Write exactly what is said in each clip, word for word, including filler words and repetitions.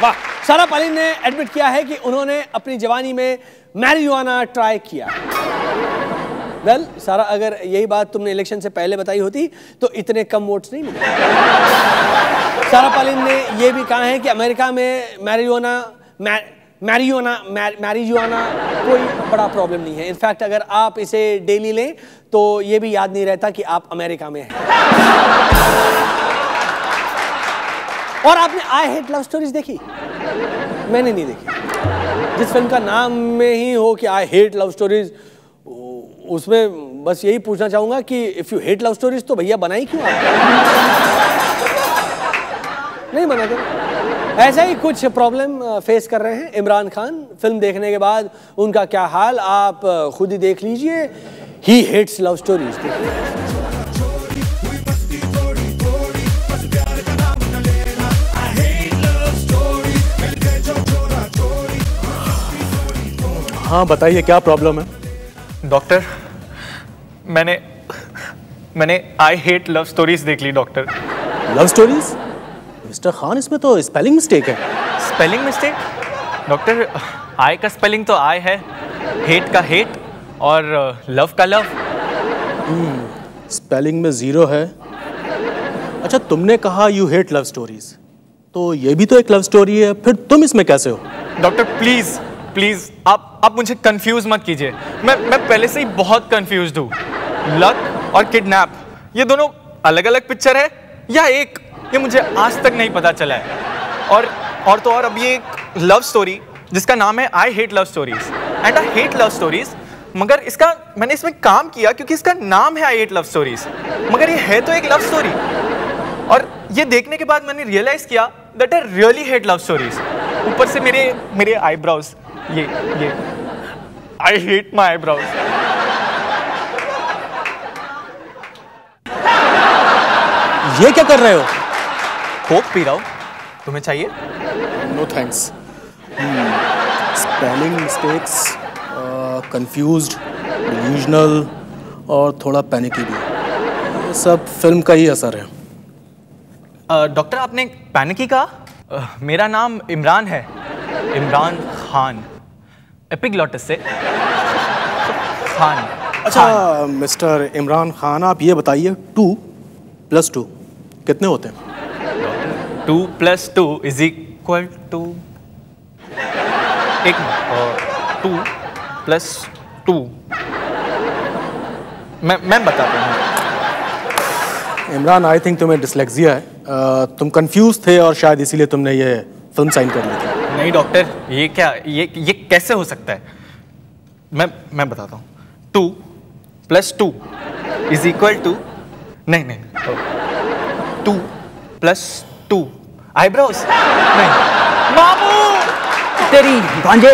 वाह। सारा पालीन ने एडमिट किया है कि उन्होंने अपनी जवानी में मैरिजुआना ट्राई किया। वेल well, सारा, अगर यही बात तुमने इलेक्शन से पहले बताई होती तो इतने कम वोट्स नहीं मिले। सारा पालीन ने यह भी कहा है कि अमेरिका में मैरिजुआना मैरिजुआना मैरिजुआना कोई बड़ा प्रॉब्लम नहीं है। इनफैक्ट अगर आप इसे डेली लें तो यह भी याद नहीं रहता कि आप अमेरिका में हैं। और आपने आई हेट लव स्टोरीज देखी? मैंने नहीं देखी। जिस फिल्म का नाम में ही हो कि आई हेट लव स्टोरीज, उसमें बस यही पूछना चाहूंगा कि if you hate love stories तो भैया बनाई क्यों आप? नहीं बना तो। ऐसा ही कुछ प्रॉब्लम फेस कर रहे हैं इमरान खान। फिल्म देखने के बाद उनका क्या हाल आप खुद ही देख लीजिए। He hates love stories. हाँ बताइए, क्या प्रॉब्लम है? डॉक्टर, मैंने मैंने आई हेट लव स्टोरीज देख ली doctor. Love stories? Mister Khan, इसमें तो स्पेलिंग मिस्टेक है। Spelling mistake? डॉक्टर, आई का स्पेलिंग तो आई है, हेट का हेट और लव का लव। हम्म, स्पेलिंग में जीरो है। अच्छा, तुमने कहा यू हेट लव स्टोरीज, तो ये भी तो एक लव स्टोरी है, फिर तुम इसमें कैसे हो? डॉक्टर प्लीज प्लीज आप आप मुझे कंफ्यूज मत कीजिए। मैं मैं पहले से ही बहुत कंफ्यूज्ड हूँ। लक और किडनैप, ये दोनों अलग अलग पिक्चर है या एक, ये मुझे आज तक नहीं पता चला है। और और तो और अब ये एक लव स्टोरी जिसका नाम है I hate love stories and I hate love stories, मगर इसका मैंने इसमें काम किया क्योंकि इसका नाम है आई हेट लव स्टोरीज, मगर ये है तो एक लव स्टोरी। और ये देखने के बाद मैंने रियलाइज किया that I really hate love stories. ऊपर से मेरे मेरे आईब्रोज, ये ये आई हेट माई आईब्रोज। ये क्या कर रहे हो? कोक पी रहा हूँ, तुम्हें चाहिए? No thanks. Spelling mistakes, confused, delusional और थोड़ा पैनिकी भी, ये सब फिल्म का ही असर है। डॉक्टर, आपने पैनिकी कहा? uh, मेरा नाम इमरान है, इमरान खान, एपिग्लॉटिस से खान। अच्छा मिस्टर इमरान खान, आप ये बताइए टू प्लस टू कितने होते हैं? Two plus two is equal to एक टू प्लस टू मैं मैं बताता हूँ। इमरान, आई थिंक तुम्हें डिसलेक्सिया है। uh, तुम कंफ्यूज थे और शायद इसीलिए तुमने ये फिल्म साइन कर ली थी। नहीं डॉक्टर, ये क्या, ये ये कैसे हो सकता है? मैं मैं बताता हूँ। Two plus two is equal to, नहीं नहीं, टू प्लस टू आईब्रोज, नहीं। मामू तेरी भांजे,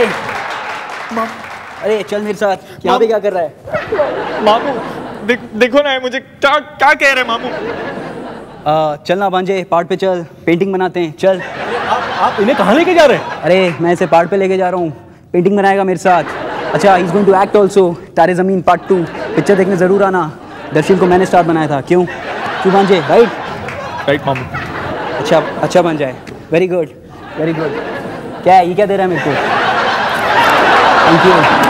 अरे चल मेरे साथ। यहाँ पे क्या कर रहा है? मामू देख, देखो ना मुझे क्या क्या कह रहे हैं मामू। आ, चल ना भांजे, पार्ट पे चल, पेंटिंग बनाते हैं, चल। आप आप इन्हें कहाँ लेके जा रहे हैं? अरे मैं इसे पार्ट पे लेके जा रहा हूँ, पेंटिंग बनाएगा मेरे साथ। अच्छा, he is going to act also, Taare Zameen part two. Picture देखने ज़रूर आना। दर्शन को मैंने स्टार बनाया था, क्यों क्यों भांजे? राइट राइट मामू। अच्छा अच्छा बन जाए। Very good very good. क्या है ये, क्या दे रहा है मेरे को? Thank you.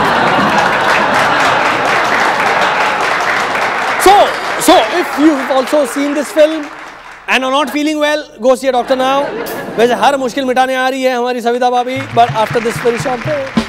So, so if you've also seen this film and are not feeling well, go see a doctor now. वैसे हर मुश्किल मिटाने आ रही है हमारी सविता भाभी, but after this very short break.